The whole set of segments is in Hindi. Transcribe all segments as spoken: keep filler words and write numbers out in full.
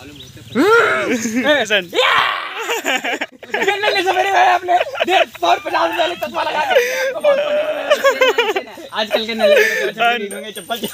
आजकल के नए चप्पल।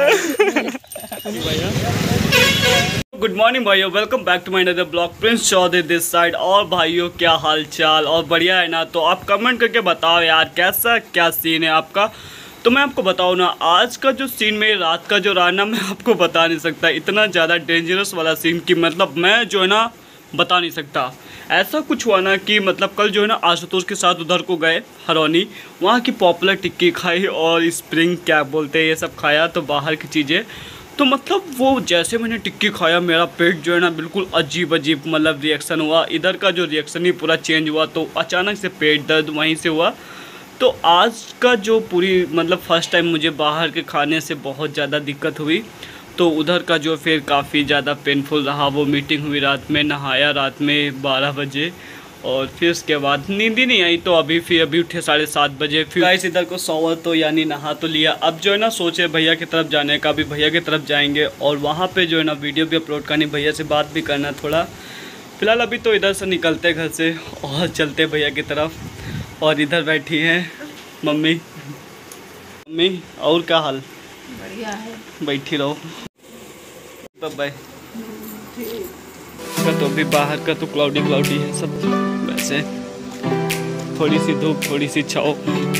गुड मॉर्निंग भाइयों, welcome back to my another blog. Prince Chaudhary this side. और भाइयों क्या हाल चाल, और बढ़िया है ना? तो आप कमेंट करके बताओ यार कैसा क्या सीन है आपका। तो मैं आपको बताऊँ ना, आज का जो सीन मेरी रात का जो रहा ना, मैं आपको बता नहीं सकता। इतना ज़्यादा डेंजरस वाला सीन कि मतलब मैं जो है ना बता नहीं सकता। ऐसा कुछ हुआ ना कि मतलब कल जो है ना आशुतोष के साथ उधर को गए हरौनी, वहाँ की पॉपुलर टिक्की खाई और स्प्रिंग क्या बोलते हैं ये सब खाया, तो बाहर की चीज़ें। तो मतलब वो जैसे मैंने टिक्की खाया, मेरा पेट जो है ना बिल्कुल अजीब अजीब मतलब रिएक्शन हुआ। इधर का जो रिएक्शन ही पूरा चेंज हुआ, तो अचानक से पेट दर्द वहीं से हुआ। तो आज का जो पूरी मतलब फ़र्स्ट टाइम मुझे बाहर के खाने से बहुत ज़्यादा दिक्कत हुई। तो उधर का जो फिर काफ़ी ज़्यादा पेनफुल रहा। वो मीटिंग हुई रात में, नहाया रात में बारह बजे, और फिर उसके बाद नींद ही नहीं आई। तो अभी फिर अभी उठे साढ़े सात बजे, फिर गाइस इधर को सोवा तो यानी नहा तो लिया। अब जो है ना सोचे भैया की तरफ जाने का, अभी भैया की तरफ जाएंगे और वहाँ पे जो है ना वीडियो भी अपलोड करनी, भैया से बात भी करना थोड़ा। फिलहाल अभी तो इधर से निकलते घर से और चलते भैया की तरफ। और इधर बैठी हैं मम्मी। मम्मी और क्या हाल? बढ़िया है, बैठी रहो। बाय। का तो अभी बाहर का तो क्लाउडी क्लाउडी है सब, वैसे थोड़ी सी धूप थोड़ी सी छाओ।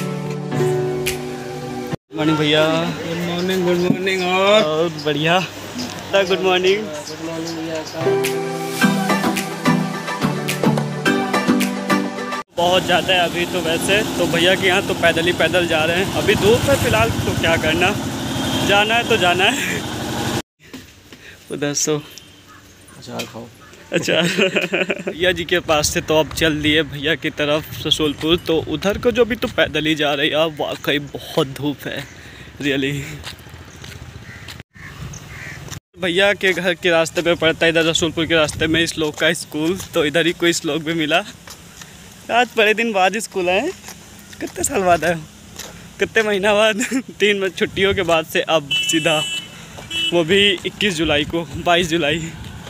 मॉर्निंग भैया। Good morning. Good morning. और बढ़िया। Good morning. गुड मॉर्निंग भैया। बहुत ज़्यादा है अभी तो, वैसे तो भैया के यहाँ तो पैदल ही पैदल जा रहे हैं। अभी धूप है फिलहाल, तो क्या करना, जाना है तो जाना है। उधर सो अचार खाओ। अच्छा भैया जी के पास से तो अब चल दिए भैया की तरफ रसूलपुर। तो उधर को जो भी तो पैदल ही जा रहे हैं। वाकई बहुत धूप है रियली। भैया के घर के रास्ते पे पड़ता है, इधर रसूलपुर के रास्ते में इस लोग का स्कूल। तो इधर ही कोई श्लोक भी मिला। आज बड़े दिन बाद स्कूल आए, कितने साल बाद आए, कितने महीना बाद तीन छुट्टियों के बाद से अब सीधा, वो भी इक्कीस जुलाई को, बाईस जुलाई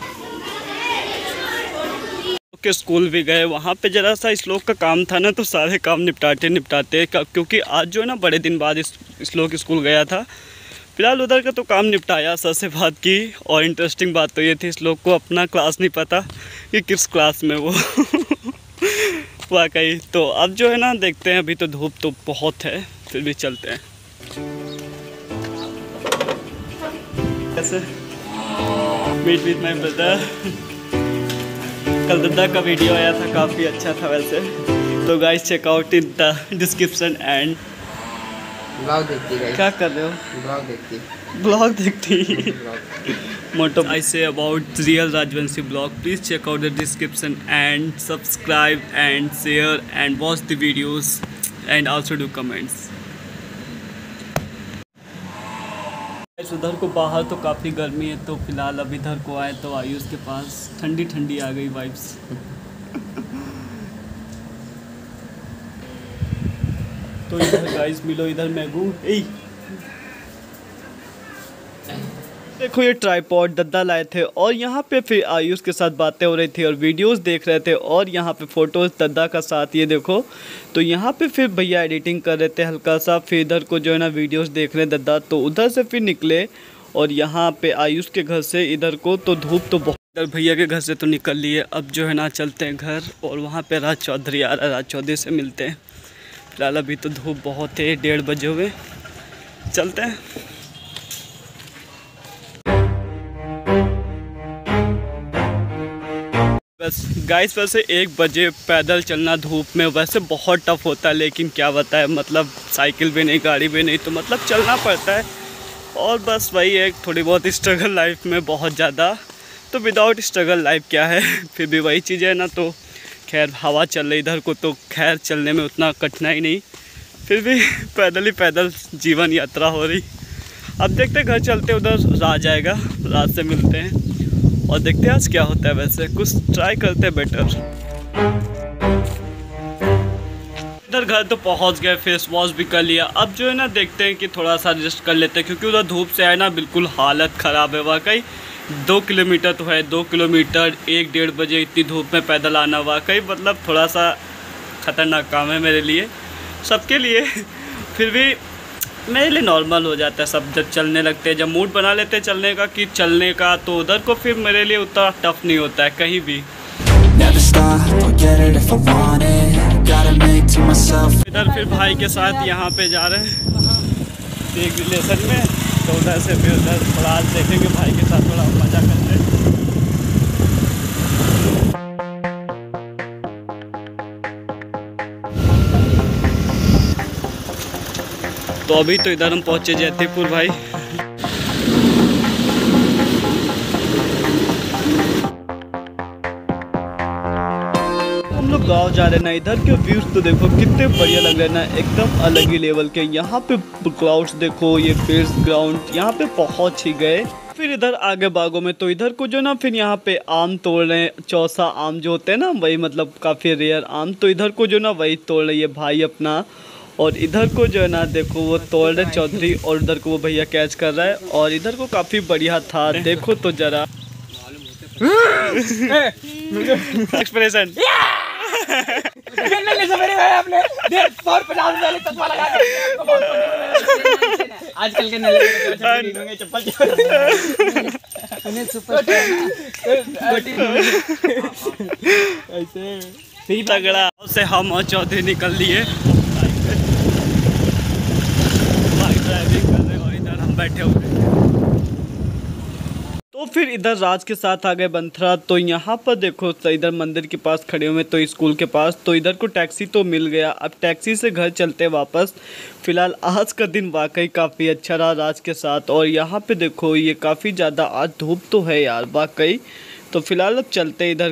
के स्कूल भी गए। वहाँ पे ज़रा सा इस लोग का काम था ना, तो सारे काम निपटाते निपटाते क्योंकि आज जो है ना बड़े दिन बाद इस, इस लोग स्कूल गया था। फिलहाल उधर का तो काम निपटाया, सर से बात की। और इंटरेस्टिंग बात तो ये थी, इस लोग को अपना क्लास नहीं पता कि किस क्लास में वो वाकई। तो अब जो है ना देखते हैं, अभी तो धूप तो बहुत है, फिर भी चलते हैं। कैसे मीट विद माय ब्रदर। कल दादा का वीडियो आया था, काफ़ी अच्छा था वैसे। तो guys check out in the description and blog देखती है। क्या कर रहे हो? ब्लॉग देखती। ब्लॉग देखती मोटो I say about real Rajvanshi blog. Please check out the description and subscribe and share and watch the videos and also do comments. उधर को बाहर तो काफ़ी गर्मी है, तो फिलहाल अब इधर को आए तो आयुष के पास ठंडी ठंडी आ गई वाइब्स। तो इधर गाइस मिलो, इधर मैगू। ए देखो ये ट्राइपॉड दद्दा लाए थे, और यहाँ पे फिर आयुष के साथ बातें हो रही थी और वीडियोस देख रहे थे, और यहाँ पे फ़ोटोज़ दद्दा का साथ ये देखो। तो यहाँ पे फिर भैया एडिटिंग कर रहे थे हल्का सा, फिर इधर को जो है ना वीडियोस देख रहे दद्दा। तो उधर से फिर निकले और यहाँ पे आयुष के घर से इधर को तो धूप तो बहुत, इधर भैया के घर से तो निकल लिए। अब जो है ना चलते हैं घर, और वहाँ पर राज चौधरी आ रहा है, राज चौधरी से मिलते हैं। फिलहाल अभी तो धूप बहुत है, डेढ़ बजे हुए, चलते हैं। बस गाइस वैसे एक बजे पैदल चलना धूप में वैसे बहुत टफ होता है, लेकिन क्या बताएं, मतलब साइकिल भी नहीं, गाड़ी भी नहीं, तो मतलब चलना पड़ता है। और बस वही है, थोड़ी बहुत स्ट्रगल लाइफ में बहुत ज़्यादा। तो विदाउट स्ट्रगल लाइफ क्या है, फिर भी वही चीज़ है ना। तो खैर हवा चल रही इधर को, तो खैर चलने में उतना कठिनाई नहीं, फिर भी पैदल ही पैदल जीवन यात्रा हो रही। अब देखते घर चलते, उधर राज आएगा, राज से मिलते हैं और देखते हैं आज क्या होता है। वैसे कुछ ट्राई करते हैं बेटर। इधर घर तो पहुंच गए, फेस वॉश भी कर लिया। अब जो है ना देखते हैं कि थोड़ा सा रेस्ट कर लेते हैं, क्योंकि उधर धूप से है ना बिल्कुल हालत ख़राब है वाकई। दो किलोमीटर तो है, दो किलोमीटर एक डेढ़ बजे इतनी धूप में पैदल आना वाकई मतलब थोड़ा सा ख़तरनाक काम है मेरे लिए, सबके लिए। फिर भी मेरे लिए नॉर्मल हो जाता है सब जब चलने लगते हैं, जब मूड बना लेते हैं चलने का कि चलने का, तो उधर को फिर मेरे लिए उतना टफ नहीं होता है कहीं भी। इधर फिर भाई के साथ यहाँ पे जा रहे हैं एक रिलेशन में, तो उधर से फिर उधर थोड़ा आज देखेंगे भाई के साथ थोड़ा मज़ा करते हैं। तो अभी तो इधर हम पहुँचे जैतीपुर भाई। हम लोग गाँव जा रहे हैं ना, इधर के व्यूज तो देखो कितने बढ़िया लग रहे हैं ना, एकदम अलग ही लेवल के। यहाँ पे क्लाउड्स देखो, ये फील्ड ग्राउंड यहाँ पे पहुँच ही गए। फिर इधर आगे बागों में तो इधर को जो ना फिर यहाँ पे आम तोड़ रहे हैं, चौसा आम जो होते हैं ना वही, मतलब काफ़ी रेयर आम, तो इधर को जो ना वही तोड़ रही है भाई अपना। और इधर को जो है ना देखो वो तोड़ रहे चौधरी, और उधर को वो भैया कैच कर रहा है। और इधर को काफ़ी बढ़िया था, देखो तो जरा एक्सप्रेशन। आजकल के नले चप्पल ऐसे तगड़ा से हम और चौधरी निकल लिए, ड्राइविंग कर रहे और इधर हम बैठे हुए। तो फिर इधर राज के साथ आ गए बंथरा। तो यहाँ पर देखो तो इधर मंदिर के पास खड़े हुए, तो स्कूल के पास, तो इधर को टैक्सी तो मिल गया। अब टैक्सी से घर चलते वापस। फिलहाल आज का दिन वाकई काफ़ी अच्छा रहा राज के साथ। और यहाँ पे देखो ये काफ़ी ज़्यादा आज धूप तो है यार वाकई। तो फिलहाल अब चलते इधर।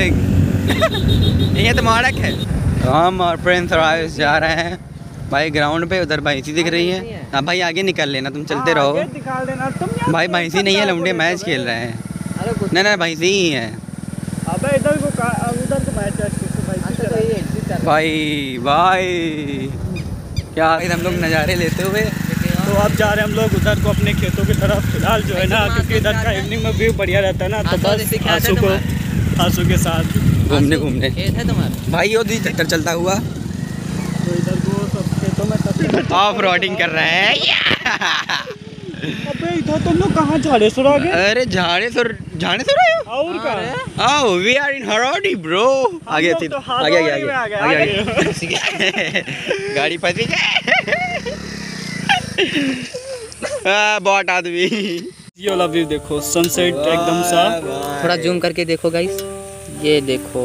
ये तो माड़क है। तो हम और फ्रेंड्स और जा रहे हैं भाई ग्राउंड पे। उधर भैंसी दिख रही है। हाँ भाई आगे निकल लेना, तुम चलते रहो। दिखा देना तुम। भाई भैंसी नहीं है, लौंडे मैच खेल रहे हैं। नहीं नहीं भैंसी ही है। अबे इधर को उधर को मैच है भाई भाई क्या हम लोग नज़ारे लेते हुए। तो अब जा रहे हैं हम लोग उधर को अपने खेतों की तरफ। फिलहाल जो है ना क्योंकि इधर का इवनिंग में व्यू बढ़िया रहता है ना, तो बस आंसू को आंसू के साथ घूमने घूमने भाई वो दी ट्रैक्टर चलता हुआ। तो इधर को सब खेतों में ऑफ रोडिंग कर रहे हैं। अबे इधर तुम लोग कहाँ झाड़े सुर आ गए? अरे झाड़े सुर झाड़े सुर आए हो? और क्या? आओ वी आर इन हरोडी ब्रो। आगे आगे आगे आगे आगे गाड़ी फंसी गई। बहुत आदमी। ये वाला व्यू देखो, सनसेट एकदम सा। थोड़ा जूम करके देखो गाइस, ये देखो।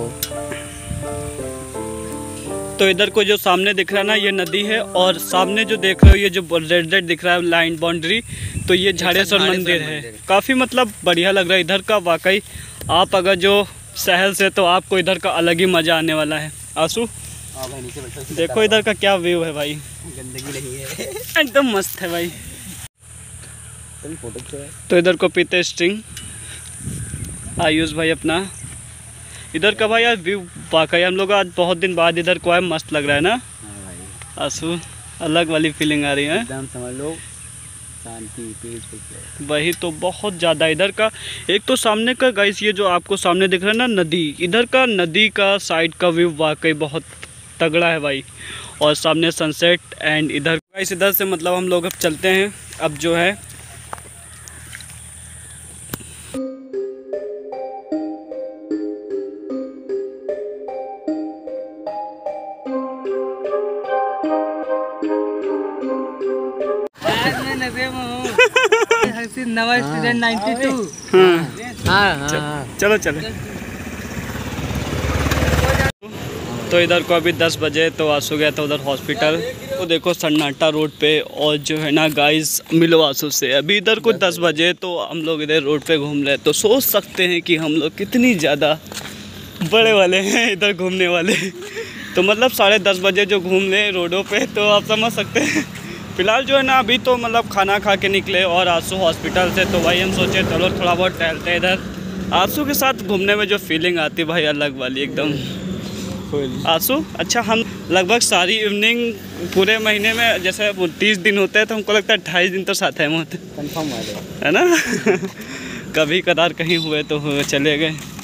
तो इधर को जो सामने दिख रहा है ना ये नदी है, और सामने जो देख रहे हो ये जो रेड रेड दिख रहा है लाइन बाउंड्री, तो ये झाड़ेश्वर मंदिर है। काफ़ी मतलब बढ़िया लग रहा है इधर का वाकई। आप अगर जो शहर से, तो आपको इधर का अलग ही मज़ा आने वाला है। आंसू देखो इधर का क्या व्यू है भाई, गंदगी नहीं है, एकदम मस्त है भाई। तो इधर को पीते स्ट्रिंग आयुष भाई अपना। इधर का भाई यार व्यू वाकई हम लोग आज बहुत दिन बाद इधर को आए, मस्त लग रहा है ना आंसू, अलग वाली फीलिंग आ रही है एकदम, समझ लो शांति पीस। वही तो बहुत ज़्यादा इधर का। एक तो सामने का गाइस ये जो आपको सामने दिख रहा है ना नदी, इधर का नदी का साइड का व्यू वाकई बहुत तगड़ा है भाई। और सामने सनसेट एंड इधर गाइस इधर से मतलब हम लोग अब चलते हैं। अब जो है नवा स्टूडेंट नाइन्टी टू। हाँ हाँ हाँ चलो चले। तो इधर को अभी दस बजे तो आंसू गया था उधर हॉस्पिटल। तो देखो सन्नाटा रोड पे, और जो है ना गाइस मिलो आंसू से। अभी इधर को दस बजे तो हम लोग इधर रोड पे घूम रहे हैं, तो सोच सकते हैं कि हम लोग कितनी ज़्यादा बड़े वाले हैं इधर घूमने वाले। तो मतलब साढ़े दस बजे जो घूम ले रोडों पे, तो आप समझ सकते हैं। फिलहाल जो है ना अभी तो मतलब खाना खा के निकले और आंसू हॉस्पिटल से, तो भाई हम सोचे चलो थोड़ा बहुत टहलते इधर। आंसू के साथ घूमने में जो फीलिंग आती भाई अलग वाली एकदम। आंसू अच्छा, हम लगभग सारी इवनिंग पूरे महीने में जैसे तीस दिन होते हैं, तो हमको लगता है अट्ठाईस दिन तो साथ है होते कंफर्म है ना। कभी कदार कहीं हुए तो हुए चले गए।